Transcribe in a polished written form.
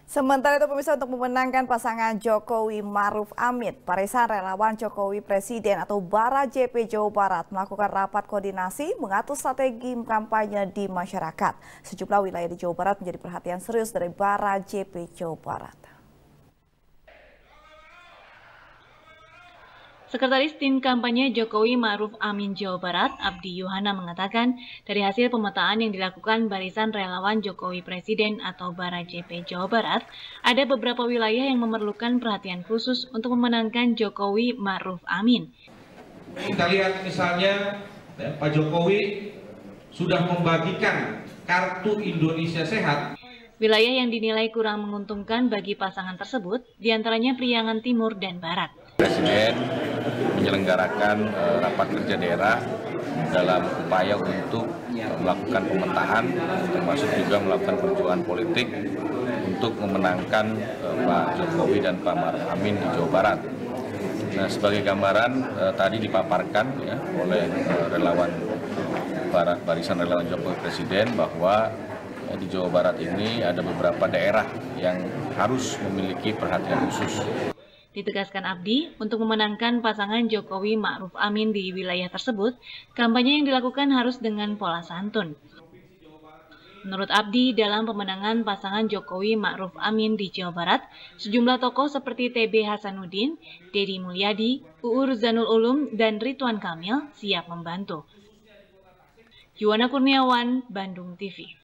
Sementara itu pemirsa, untuk memenangkan pasangan Jokowi Ma'ruf Amin, barisan relawan Jokowi Presiden atau Bara JP Jawa Barat melakukan rapat koordinasi mengatur strategi kampanye di masyarakat. Sejumlah wilayah di Jawa Barat menjadi perhatian serius dari Bara JP Jawa Barat. Sekretaris Tim Kampanye Jokowi Ma'ruf Amin Jawa Barat, Abdi Yohana mengatakan, dari hasil pemetaan yang dilakukan Barisan Relawan Jokowi Presiden atau Bara JP Jawa Barat, ada beberapa wilayah yang memerlukan perhatian khusus untuk memenangkan Jokowi Ma'ruf Amin. Kita lihat misalnya Pak Jokowi sudah membagikan kartu Indonesia Sehat. Wilayah yang dinilai kurang menguntungkan bagi pasangan tersebut, diantaranya Priangan Timur dan Barat. Presiden menyelenggarakan rapat kerja daerah dalam upaya untuk melakukan pemetaan, termasuk juga melakukan perjuangan politik untuk memenangkan Pak Jokowi dan Pak Ma'ruf Amin di Jawa Barat. Nah, sebagai gambaran tadi dipaparkan ya, oleh barisan relawan Jokowi Presiden bahwa di Jawa Barat ini ada beberapa daerah yang harus memiliki perhatian khusus. Ditegaskan Abdi, untuk memenangkan pasangan Jokowi Ma'ruf Amin di wilayah tersebut, kampanye yang dilakukan harus dengan pola santun. Menurut Abdi, dalam pemenangan pasangan Jokowi Ma'ruf Amin di Jawa Barat, sejumlah tokoh seperti TB Hasanuddin, Deddy Mulyadi, UU Ruzanul Ulum, dan Ridwan Kamil siap membantu. Yuwana Kurniawan, Bandung TV.